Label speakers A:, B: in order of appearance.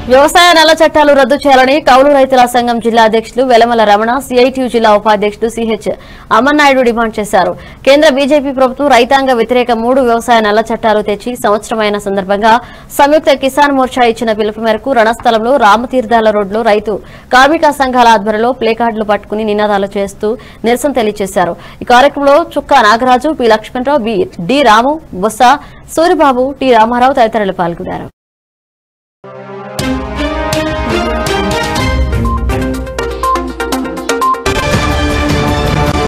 A: వ్యవసాయ నల్ల చట్టాలు రద్దు చేయాలని కౌలు రైతుల సంఘం జిల్లా అధ్యక్షులు లమల.రమణ, సిఐటియు జిల్లా ఉపాధ్యక్షుడు సిహెచ్ అమర్నాయుడు డిమాండ్ చేశారు. కేంద్ర బీజేపీ ప్రభుత్వం రైతాంగ వ్యతిరేక 3 వ్యవసాయ నల్ల చట్టాలు తెచ్చి సంవత్సరమైన సందర్భంగా సంయుక్త కిసాన్ మోర్చా ఇచ్చిన పిలుపు మేరకు రణస్థలంలో రామతీర్థాల రోడ్లో రైతు కార్మిక సంఘాల ఆధ్వర్యంలో ప్లేకార్డులు పట్టుకుని నినాదాలు చేస్తూ నిరసన తెలియజేశారు. ఈ కార్యక్రమంలో Chukka Nagaraju, P Lakshmana Rao, D Ramu, Botsa Suribabu, T Rama Rao తదితరులు పాల్గొన్నారు.